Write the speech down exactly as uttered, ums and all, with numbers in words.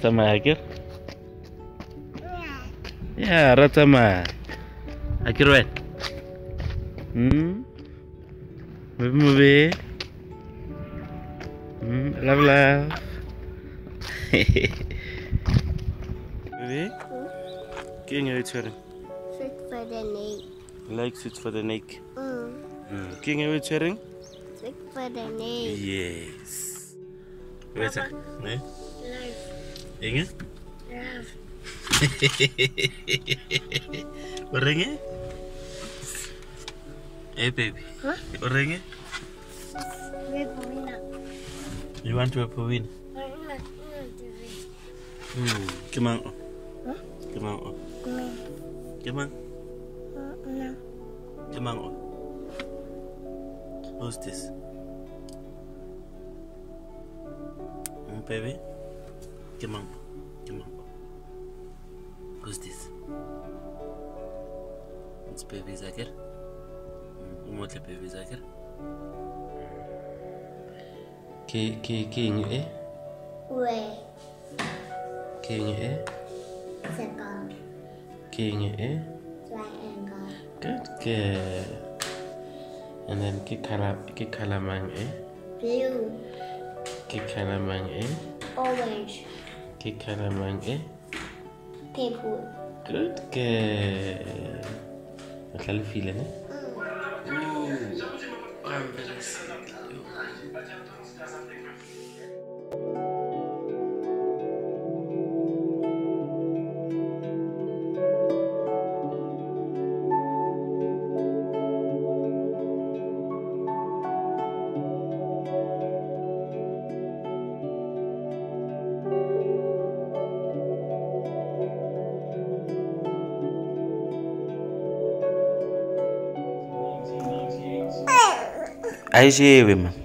tsamaya ke? Ya, ra tsamaya. A ke re wena? Hmm? Mobe mobe? Hmm, love love. Baby? Ke eng e o e tshwereng? Sweet for the neck. You like sweets for the neck? Mm. Hmm. Ke eng e o e tshwereng? Sweet for the neck. Yes. Wait a ne? Love. Eng e? Love. O reng e? Hey baby. Huh? O reng e? Webina. You want to have a win? Hmm. Ke mang o? Huh? Ke mang o? Me. Ke mang? No. Ke mang o? Who's this? Hmm, baby? Ke mang o? Ke mang o? Who's this? It's baby Zakir. Umotle baby Zakir. Ke ke ke eng e? Way. Ke eng e? Circle. Ke eng e? Triangle. Good girl. And then ke color ke color mang e? Blue. Ke color mang e? Orange. Ke color mang e? Purple. Good girl. O hlalefile ne? I'm very sick. Ai jewe man.